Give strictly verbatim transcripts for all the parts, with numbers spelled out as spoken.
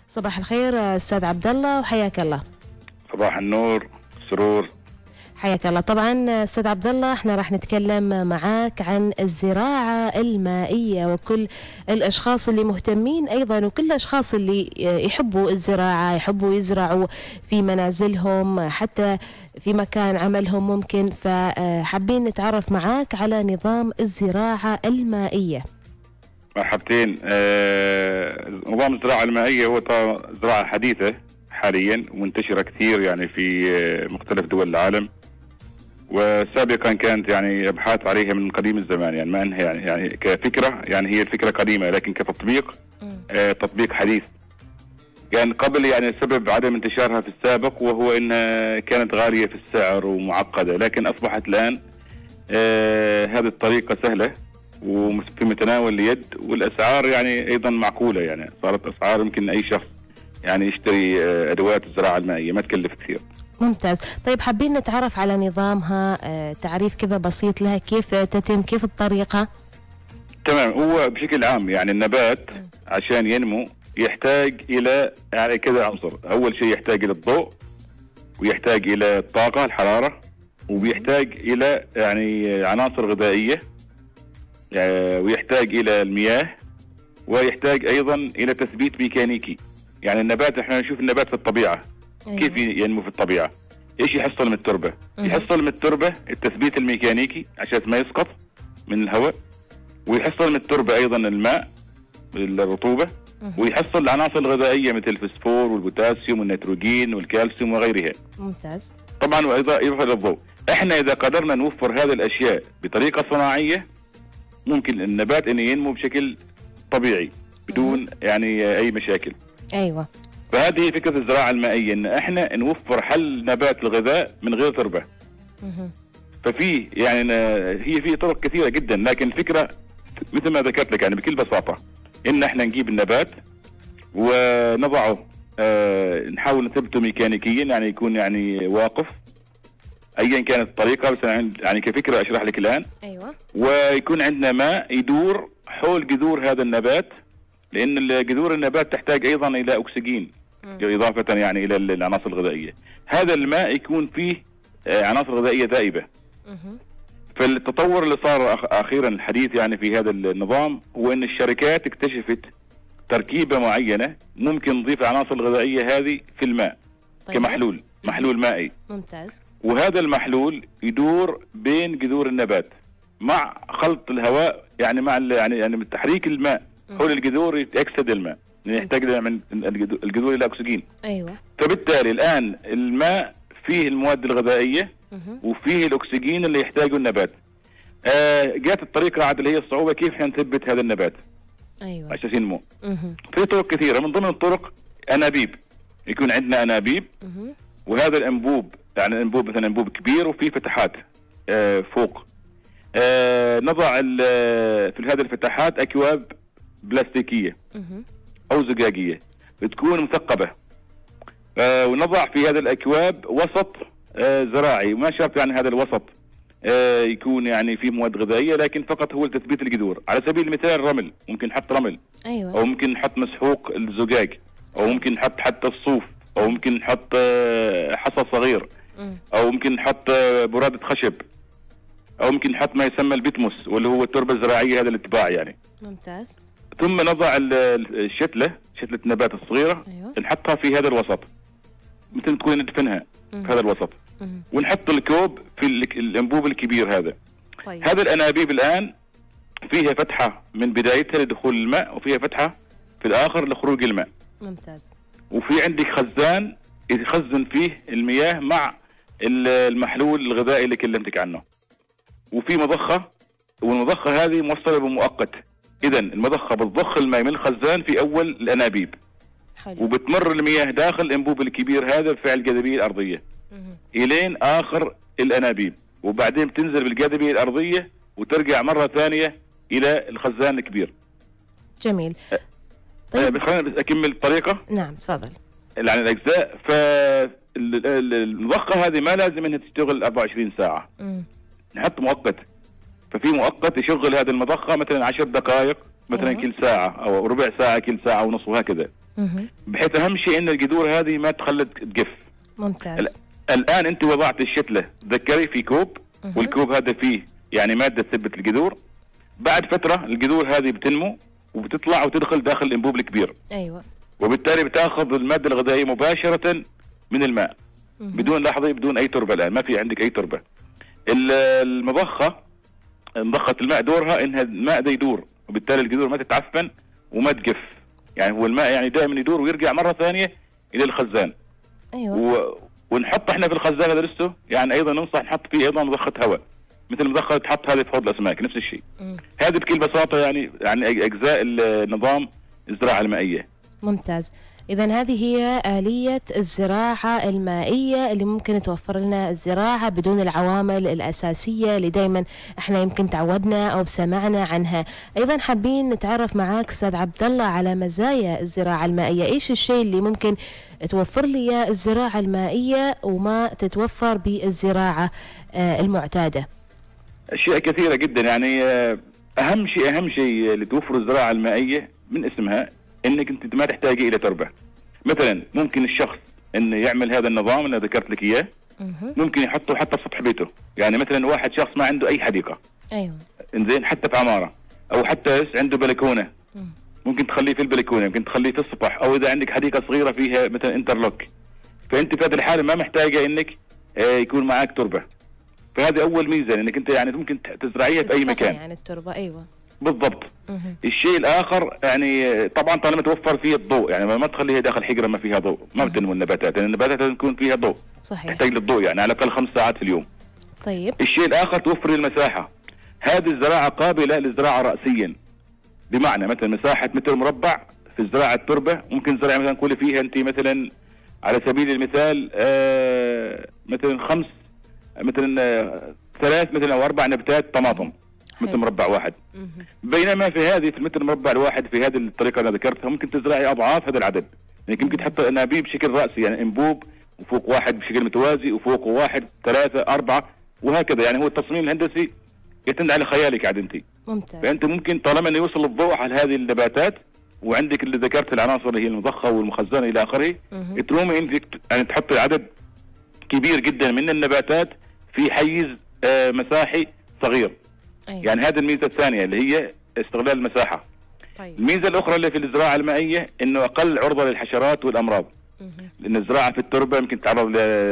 صباح الخير استاذ عبد الله وحياك الله. صباح النور سرور. حياك الله. طبعا استاذ عبد الله احنا راح نتكلم معاك عن الزراعه المائيه وكل الاشخاص اللي مهتمين ايضا وكل الاشخاص اللي يحبوا الزراعه، يحبوا يزرعوا في منازلهم حتى في مكان عملهم ممكن، فحابين نتعرف معاك على نظام الزراعه المائيه. مرحبتين. آه، نظام الزراعه المائيه هو زراعه حديثه حاليا ومنتشره كثير يعني في مختلف دول العالم، وسابقا كانت يعني ابحاث عليها من قديم الزمان، يعني ما انها يعني يعني كفكره يعني هي الفكره قديمه، لكن كتطبيق آه تطبيق حديث. كان قبل يعني سبب عدم انتشارها في السابق وهو انها كانت غاليه في السعر ومعقده، لكن اصبحت الان آه هذه الطريقه سهله وفي متناول اليد، والاسعار يعني ايضا معقوله، يعني صارت اسعار يمكن اي شخص يعني يشتري آه ادوات الزراعه المائيه ما تكلف كثير. ممتاز. طيب حابين نتعرف على نظامها، آه، تعريف كذا بسيط لها، كيف تتم، كيف الطريقة؟ تمام. هو بشكل عام يعني النبات عشان ينمو يحتاج إلى يعني كذا عنصر. أول شيء يحتاج إلى الضوء، ويحتاج إلى الطاقة الحرارة، وبيحتاج إلى يعني عناصر غذائية، يعني ويحتاج إلى المياه، ويحتاج أيضا إلى تثبيت ميكانيكي. يعني النبات احنا نشوف النبات في الطبيعة أيوة. كيف ينمو في الطبيعة؟ ايش يحصل من التربة؟ أيوة. يحصل من التربة التثبيت الميكانيكي عشان ما يسقط من الهواء، ويحصل من التربة ايضا الماء الرطوبة، أيوة. ويحصل العناصر الغذائية مثل الفسفور والبوتاسيوم والنيتروجين والكالسيوم وغيرها. ممتاز. طبعا وايضا يظهر الضوء. احنا اذا قدرنا نوفر هذه الاشياء بطريقة صناعية ممكن النبات انه ينمو بشكل طبيعي بدون أيوة. يعني اي مشاكل. ايوه. فهذه فكرة الزراعة المائية، ان احنا نوفر حل نبات الغذاء من غير تربة. ففي يعني هي في طرق كثيرة جدا، لكن الفكرة مثل ما ذكرت لك يعني بكل بساطة ان احنا نجيب النبات ونضعه، اه نحاول نثبته ميكانيكيا يعني يكون يعني واقف ايا كانت الطريقة، بس يعني كفكرة اشرح لك الان. ايوه. ويكون عندنا ماء يدور حول جذور هذا النبات، لأن جذور النبات تحتاج أيضا إلى أكسجين إضافة يعني إلى العناصر الغذائية. هذا الماء يكون فيه عناصر غذائية ذائبة. فالتطور اللي صار أخيرا الحديث يعني في هذا النظام هو أن الشركات اكتشفت تركيبة معينة ممكن نضيف العناصر الغذائية هذه في الماء. طيب. كمحلول محلول مائي. ممتاز. وهذا المحلول يدور بين جذور النبات مع خلط الهواء، يعني مع يعني يعني تحريك الماء حول الجذور يكسد الماء، يحتاج من الجذور الى اكسجين. ايوه. فبالتالي الان الماء فيه المواد الغذائيه وفيه الاكسجين اللي يحتاجه النبات. آه جات الطريقه عاد اللي هي الصعوبه كيف حنثبت هذا النبات. ايوه. عشان ينمو. في طرق كثيره، من ضمن الطرق انابيب. يكون عندنا انابيب مه. وهذا الانبوب يعني انبوب مثلا انبوب كبير وفيه فتحات آه فوق. آه نضع في هذه الفتحات اكواب بلاستيكية أو زجاجية بتكون مثقبة، آه ونضع في هذه الأكواب وسط آه زراعي، وما شرط يعني هذا الوسط آه يكون يعني فيه مواد غذائية، لكن فقط هو لتثبيت الجذور. على سبيل المثال رمل، ممكن نحط رمل. أيوة. أو ممكن نحط مسحوق الزجاج، أو ممكن نحط حتى الصوف، أو ممكن نحط آه حصى صغير، أو ممكن نحط آه برادة خشب، أو ممكن نحط ما يسمى البتموس واللي هو التربة الزراعية هذا الاتباع يعني. ممتاز. ثم نضع الشتلة شتلة النبات الصغيرة. أيوة. نحطها في هذا الوسط مثل تكون ندفنها في هذا الوسط. مه. ونحط الكوب في الانبوب الكبير هذا. طيب. هذا الانابيب الان فيها فتحة من بدايتها لدخول الماء، وفيها فتحة في الاخر لخروج الماء. ممتاز. وفي عندك خزان يخزن فيه المياه مع المحلول الغذائي اللي كلمتك عنه. وفي مضخة، والمضخة هذه موصلة بمؤقت. إذا المضخة بتضخ الماء من الخزان في أول الأنابيب. حلو. وبتمر المياه داخل الأنبوب الكبير هذا بفعل الجاذبية الأرضية مه. إلين آخر الأنابيب، وبعدين بتنزل بالجاذبية الأرضية وترجع مرة ثانية إلى الخزان الكبير. جميل. طيب خلينا بس أكمل الطريقة. نعم تفضل. يعني الأجزاء. فالمضخة هذه ما لازم إنها تشتغل أربعة وعشرين ساعة. م. نحط مؤقت. ففي مؤقت يشغل هذه المضخة مثلا عشر دقائق مثلا. أيوة. كل ساعة أو ربع ساعة كل ساعة ونص وهكذا. بحيث اهم شيء ان الجذور هذه ما تخلد تقف. ممتاز. الان انت وضعت الشتله، تذكري في كوب، والكوب هذا فيه يعني ماده تثبت الجذور. بعد فتره الجذور هذه بتنمو وبتطلع وتدخل داخل الانبوب الكبير. ايوه. وبالتالي بتاخذ الماده الغذائيه مباشره من الماء بدون لحظه، بدون اي تربه. الان ما في عندك اي تربه. المضخه، مضخه الماء دورها انها الماء ده يدور، وبالتالي الجذور ما تتعفن وما تقف. يعني هو الماء يعني دائما يدور ويرجع مره ثانيه الى الخزان. ايوه. و... ونحط احنا في الخزان هذا لسه يعني ايضا ننصح نحط فيه ايضا مضخه هواء، مثل المضخه تحط هذه في حوض الاسماك، نفس الشيء. هذه بكل بساطه يعني يعني اجزاء النظام الزراعه المائيه. ممتاز. إذا هذه هي آلية الزراعة المائية اللي ممكن توفر لنا الزراعة بدون العوامل الأساسية اللي دائما احنا يمكن تعودنا أو سمعنا عنها. أيضا حابين نتعرف معاك أستاذ عبد الله على مزايا الزراعة المائية، إيش الشيء اللي ممكن توفر لي الزراعة المائية وما تتوفر بالزراعة المعتادة؟ أشياء كثيرة جدا. يعني أهم شيء أهم شيء اللي توفر الزراعة المائية من اسمها انك انت ما تحتاجي الى تربه. مثلا ممكن الشخص انه يعمل هذا النظام اللي ذكرت لك اياه، ممكن يحطه حتى في سطح بيته. يعني مثلا واحد شخص ما عنده اي حديقه، ايوه، انزين، حتى في عماره، او حتى عنده بلكونه، ممكن تخليه في البلكونه، ممكن تخليه في السطح، او اذا عندك حديقه صغيره فيها مثلا انترلوك، فانت في هذه الحاله ما محتاجه انك آه يكون معك تربه. فهذه اول ميزه، انك انت يعني ممكن تزرعيها في اي مكان. يعني التربه، ايوه بالضبط. الشيء الاخر يعني طبعا طالما توفر فيه الضوء، يعني ما تخليها داخل حجره ما فيها ضوء، ما بتنمو النباتات، لان النباتات لازم يكون فيها ضوء. صحيح. تحتاج للضوء يعني على الاقل خمس ساعات في اليوم. طيب. الشيء الاخر توفر المساحه. هذه الزراعه قابله للزراعه راسيا، بمعنى مثلا مساحه متر مربع في زراعه تربه ممكن تزرعي مثلا كل فيها انت مثلا على سبيل المثال آه مثلا خمس مثلا آه ثلاث مثلا او اربع نباتات طماطم متر مربع واحد. بينما في هذه في المتر المربع الواحد في هذه الطريقه اللي ذكرتها ممكن تزرعي اضعاف هذا العدد. يعني يمكن تحط انابيب بشكل راسي، يعني انبوب وفوق واحد بشكل متوازي وفوقه واحد ثلاثه اربعه وهكذا. يعني هو التصميم الهندسي يعتمد على خيالك عاد انت. ممتاز. فانت ممكن طالما انه يوصل الضوء على هذه النباتات، وعندك اللي ذكرت العناصر اللي هي المضخه والمخزنه الى اخره، ترومي انت يعني تحطي عدد كبير جدا من النباتات في حيز آه مساحي صغير. أيوة. يعني هذه الميزه الثانيه اللي هي استغلال المساحه. طيب. الميزه الاخرى اللي في الزراعه المائيه انه اقل عرضه للحشرات والامراض. مه. لان الزراعه في التربه يمكن تتعرض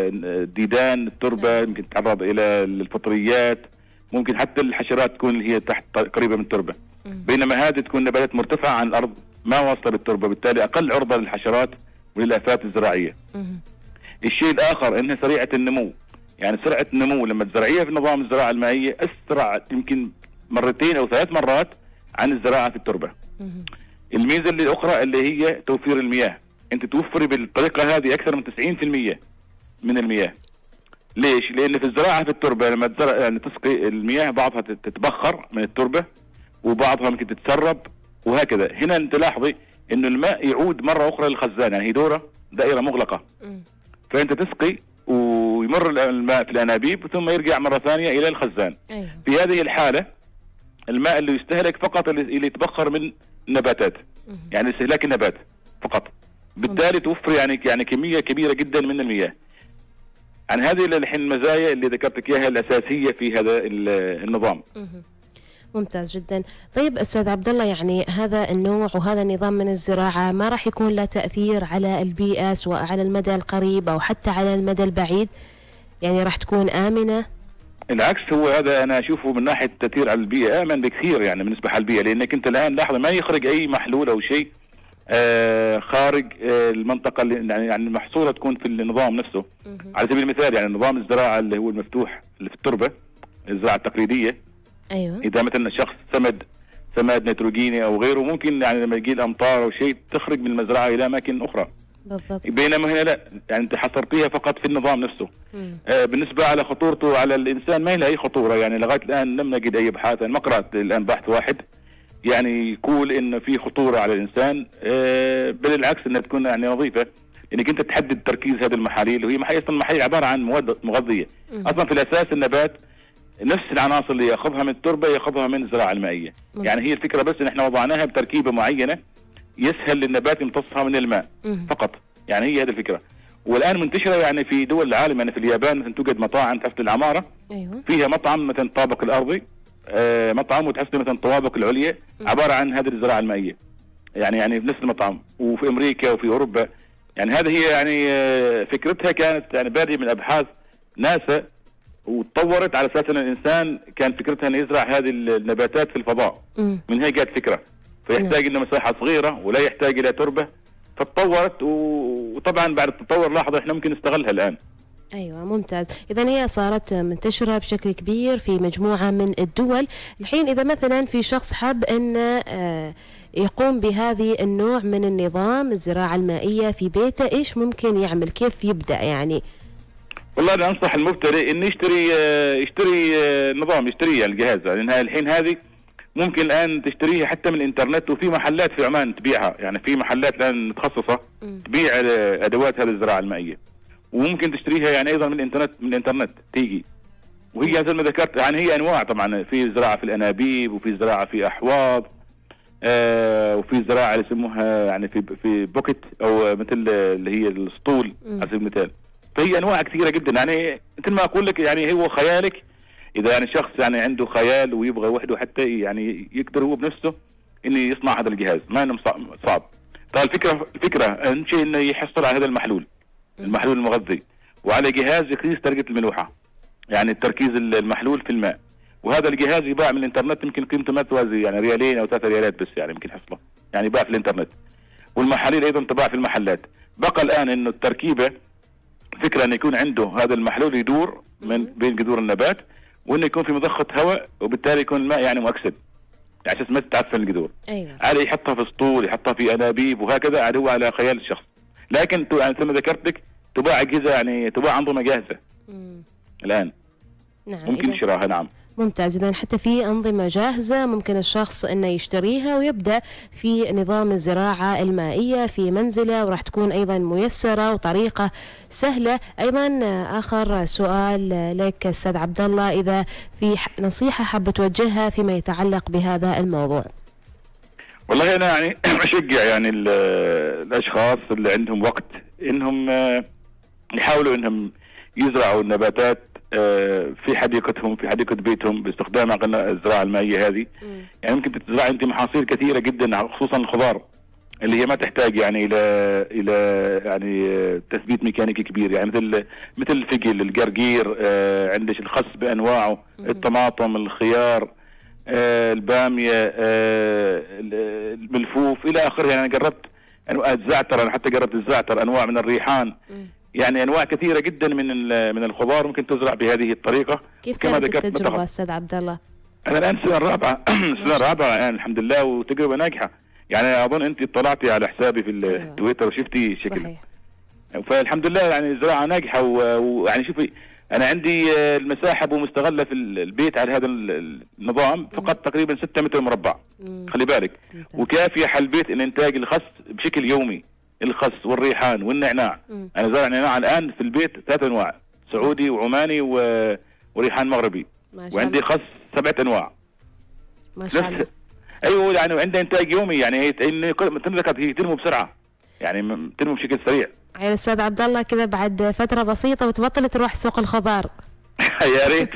لديدان التربه، يمكن أيوة. تتعرض الى الفطريات، ممكن حتى الحشرات تكون اللي هي تحت قريبه من التربه. مه. بينما هذه تكون نباتات مرتفعه عن الارض ما واصله بالتربه، بالتالي اقل عرضه للحشرات وللافات الزراعيه. مه. الشيء الاخر انها سريعه النمو. يعني سرعه النمو لما تزرعيها في نظام الزراعه المائيه اسرع يمكن مرتين او ثلاث مرات عن الزراعه في التربه. الميزه اللي الاخرى اللي هي توفير المياه. انت توفري بالطريقه هذه اكثر من تسعين بالمئة من المياه. ليش؟ لان في الزراعه في التربه لما تزرع يعني تسقي المياه بعضها تتبخر من التربه وبعضها ممكن تتسرب وهكذا. هنا انت لاحظي انه الماء يعود مره اخرى للخزان، يعني هي دوره دائره مغلقه. فانت تسقي ويمر الماء في الانابيب ثم يرجع مره ثانيه الى الخزان. أيوة. في هذه الحاله الماء اللي يستهلك فقط اللي يتبخر من النباتات، يعني استهلاك النبات فقط. بالتالي توفر يعني يعني كميه كبيره جدا من المياه. عن هذه الحين المزايا اللي ذكرت لك اياها الاساسيه في هذا النظام. ممتاز جدا. طيب استاذ عبد الله، يعني هذا النوع وهذا النظام من الزراعه ما راح يكون له تاثير على البيئه سواء على المدى القريب او حتى على المدى البعيد؟ يعني راح تكون امنه؟ العكس، هو هذا انا اشوفه من ناحيه التاثير على البيئه امن بكثير يعني بالنسبه على البيئه، لانك انت الان لاحظ ما يخرج اي محلول او شيء آه خارج آه المنطقه اللي يعني يعني المحصوله تكون في النظام نفسه. مه. على سبيل المثال يعني نظام الزراعه اللي هو المفتوح اللي في التربه، الزراعه التقليديه. ايوه. اذا مثلا شخص سمد سماد نيتروجيني او غيره، ممكن يعني لما يجي الامطار او شيء تخرج من المزرعه الى اماكن اخرى. بالضبط. بينما هنا لا، يعني انت حصرتيها فقط في النظام نفسه. آه بالنسبه على خطورته على الانسان ما لها اي خطوره، يعني لغايه الان لم نجد اي ابحاث، ما قرات الان بحث واحد يعني يقول ان في خطوره على الانسان. آه بل العكس، انها تكون يعني نظيفه، انك انت تحدد تركيز هذه المحاليل، وهي محاليل اصلا المحاليل عباره عن مواد مغذيه. مم. اصلا في الاساس النبات نفس العناصر اللي ياخذها من التربه ياخذها من الزراعه المائيه. مم. يعني هي الفكره بس ان احنا وضعناها بتركيبه معينه يسهل للنبات يمتصها من الماء مم. فقط. يعني هي هذه الفكره. والان منتشره يعني في دول العالم، يعني في اليابان مثلا توجد مطاعم تحت العماره ايوه فيها مطعم مثلا الطابق الارضي، آه مطعم وتحت مثلا الطوابق العليا عباره عن هذه الزراعه المائيه. يعني يعني في نفس المطعم، وفي امريكا وفي اوروبا. يعني هذه هي يعني آه فكرتها كانت يعني بادئه من ابحاث ناسا، وتطورت على اساس ان الانسان كان فكرتها انه يزرع هذه النباتات في الفضاء. مم. من هيك جات فكره، فيحتاج انه مساحه صغيره ولا يحتاج الى تربه، فتطورت. وطبعا بعد التطور لاحظوا احنا ممكن نستغلها الان. ايوه ممتاز. اذا هي صارت منتشره بشكل كبير في مجموعه من الدول. الحين اذا مثلا في شخص حاب انه آه يقوم بهذه النوع من النظام الزراعه المائيه في بيته، ايش ممكن يعمل؟ كيف يبدا يعني؟ والله انا انصح المبتدئ انه يشتري آه يشتري آه نظام، يشتري الجهاز، لان يعني الحين هذه ممكن الان تشتريها حتى من الانترنت، وفي محلات في عمان تبيعها. يعني في محلات الان متخصصه تبيع ادوات هذه الزراعه المائيه، وممكن تشتريها يعني ايضا من الانترنت من الانترنت تيجي. وهي مثل ما ذكرت يعني هي انواع، طبعا في زراعه في الانابيب، وفي زراعه في احواض، آه وفي زراعه اللي يسموها يعني في في بوكت او مثل اللي هي الاسطول على سبيل المثال. فهي انواع كثيره جدا. يعني مثل ما اقول لك يعني هو خيالك، اذا يعني شخص يعني عنده خيال ويبغى وحده حتى يعني يقدر هو بنفسه انه يصنع هذا الجهاز، ما انه صعب. طيب الفكره الفكره اهم شيء انه يحصل على هذا المحلول، المحلول المغذي، وعلى جهاز يقيس درجه الملوحه، يعني تركيز المحلول في الماء. وهذا الجهاز يباع من الانترنت، يمكن قيمته ما توازي يعني ريالين او ثلاثة ريالات بس، يعني يمكن حصله يعني يباع في الانترنت. والمحاليل ايضا تباع في المحلات. بقى الان انه التركيبه فكره انه يكون عنده هذا المحلول يدور من بين جذور النبات، وانه يكون في مضخه هواء، وبالتالي يكون الماء يعني مؤكسد على اساس ما تتعفن الجذور. ايوه. عادي يحطها في اسطول، يحطها في انابيب، وهكذا عاد هو على خيال الشخص. لكن يعني مثل ما ذكرت لك تباع اجهزه، يعني تباع انظمه جاهزه مم. الان. نعم ممكن شراها. نعم ممتاز. إذا حتى في أنظمة جاهزة ممكن الشخص أنه يشتريها ويبدأ في نظام الزراعة المائية في منزله، وراح تكون أيضا ميسرة وطريقة سهلة. أيضا آخر سؤال لك أستاذ عبد الله، إذا في نصيحة حاب توجهها فيما يتعلق بهذا الموضوع. والله أنا يعني أشجع يعني الأشخاص اللي عندهم وقت إنهم يحاولوا إنهم يزرعوا النباتات في حديقتهم، في حديقة بيتهم، باستخدام الزراعة المائية هذه. يعني ممكن تزرع أنت محاصيل كثيرة جدا، خصوصا الخضار اللي هي ما تحتاج يعني إلى إلى يعني تثبيت ميكانيكي كبير، يعني مثل مثل الفجل، الجرجير، عندك الخس بأنواعه، الطماطم، الخيار، البامية، الملفوف إلى آخره. يعني أنا جربت أنواع الزعتر، أنا حتى جربت الزعتر، أنواع من الريحان، يعني انواع كثيره جدا من من الخضار ممكن تزرع بهذه الطريقه. كيف كانت التجربه استاذ عبد الله؟ انا الان السنه الرابعه السنه الرابعه يعني الحمد لله، وتجربه ناجحه. يعني اظن انت اطلعتي على حسابي في التويتر وشفتي شكل. صحيح. فالحمد لله يعني زراعه ناجحه. ويعني شوفي انا عندي المساحه بمستغله في البيت على هذا النظام فقط تقريبا ستة متر مربع. خلي بالك. وكافيه حل البيت ان انتاج الخس بشكل يومي، الخس والريحان والنعناع. مم. انا زارع نعناع الان في البيت ثلاث انواع، سعودي وعماني و... وريحان مغربي. وعندي خس سبعة انواع. ما شاء الله. ايوه يعني وعندها انتاج يومي. يعني هي مثل هي تنمو بسرعه، يعني تنمو بشكل سريع. يا استاذ عبد الله كذا بعد فتره بسيطه وتبطل تروح سوق الخضار. يا ريت.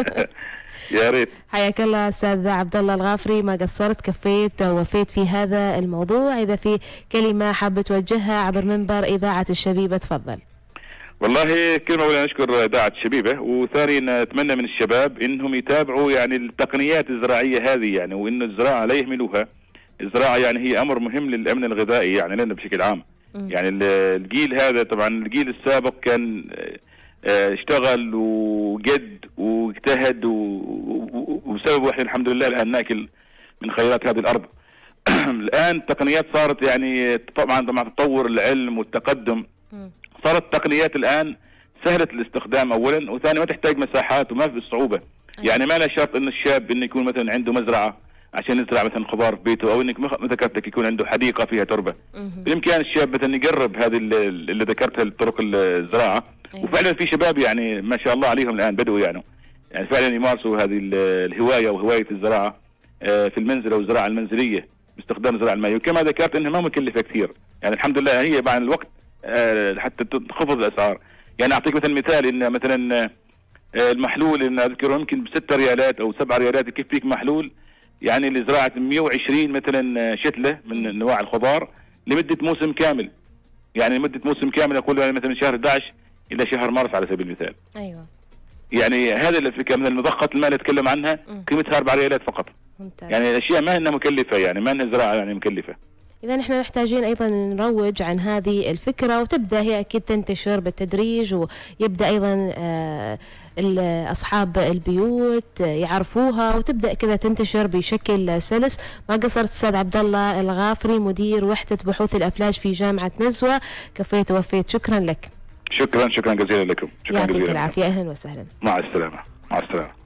يا ريت. حياك الله استاذ عبد الله الغافري، ما قصرت، كفيت ووفيت في هذا الموضوع. اذا في كلمه حاب توجهها عبر منبر اذاعه الشبيبه تفضل. والله كلمه اولا نشكر اذاعه الشبيبه، وثانيا نتمنى من الشباب انهم يتابعوا يعني التقنيات الزراعيه هذه، يعني وان الزراعه لا يهملوها. الزراعه يعني هي امر مهم للامن الغذائي يعني لنا بشكل عام. م. يعني الجيل هذا طبعا الجيل السابق كان اشتغل وجد واجتهد، وبسببه احنا الحمد لله الان ناكل من خيرات هذه الارض. الان التقنيات صارت يعني طبعا مع تطور العلم والتقدم صارت التقنيات الان سهله الاستخدام اولا، وثانيا ما تحتاج مساحات وما في الصعوبه. يعني ما لا شرط ان الشاب انه يكون مثلا عنده مزرعه عشان يزرع مثلا خضار في بيته، او انك مثل ذكرتك يكون عنده حديقه فيها تربه. بالامكان الشاب مثلا يقرب هذه اللي ذكرتها طرق الزراعه. وفعلا في شباب يعني ما شاء الله عليهم الان بدوا يعني يعني فعلا يمارسوا هذه الهوايه وهوايه الزراعه في المنزل او الزراعه المنزليه. باستخدام الزراعه المائيه، وكما ذكرت انها ما مكلفه كثير، يعني الحمد لله هي مع الوقت آه حتى تنخفض الاسعار. يعني اعطيك مثلا مثال ان مثلا آه المحلول ان اذكره يمكن بستة ريالات او سبعة ريالات يكفيك محلول يعني لزراعه مئة وعشرين مثلا شتله من انواع الخضار لمده موسم كامل. يعني لمده موسم كامل اقول يعني مثلا شهر أحد عشر الى شهر مارس على سبيل المثال. ايوه. يعني هذا الفكره من المضخات الماء اللي اتكلم عنها قيمتها أربع ريالات فقط. ممتاز. يعني الاشياء ما انها مكلفه، يعني ما انها زراعه يعني مكلفه. إذا نحن محتاجين أيضا نروج عن هذه الفكرة، وتبدأ هي أكيد تنتشر بالتدريج، ويبدأ أيضا أصحاب البيوت يعرفوها، وتبدأ كذا تنتشر بشكل سلس. ما قصرت أستاذ عبد الله الغافري مدير وحدة بحوث الأفلاج في جامعة نزوة، كفيت ووفيت. شكرا لك. شكرا شكرا جزيلا لكم. شكرا يعطيك جزيلا. العافية. أهلا وسهلا. مع السلامة. مع السلامة.